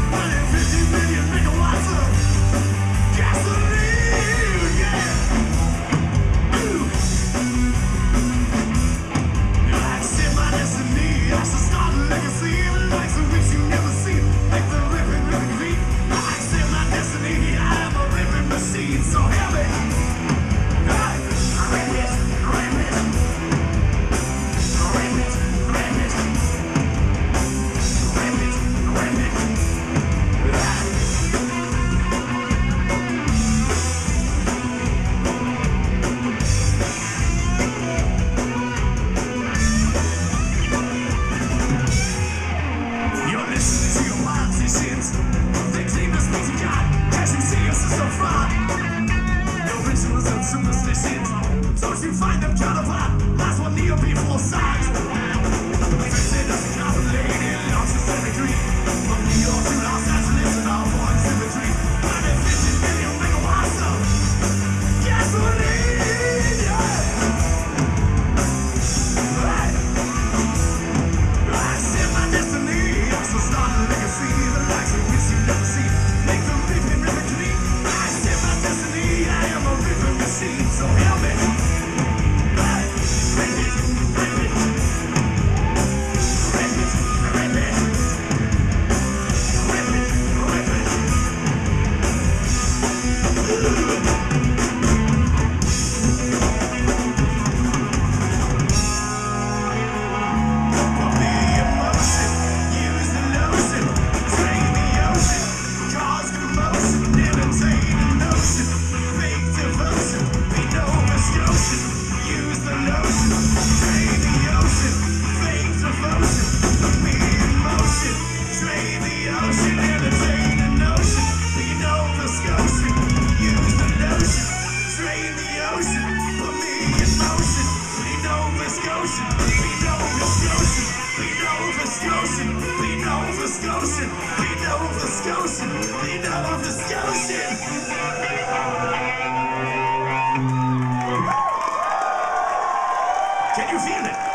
150 million megawatts of gasoline, yeah. I accept my destiny. I should start a legacy. The likes of which you never seen. Make the living really clean. I accept my destiny. I am a living machine. So heavy. Superstitions, so you find them counterpart. Last one near before size. Fixing us a complicated, lost in symmetry. From New York to Los Angeles and all one symmetry. 150 million megawatts of gasoline, yeah. Right. I accept my destiny. I shall start a legacy. The likes of which you never see. Make them living really clean. I accept my destiny. I am a living machine. So help me. Can you feel it?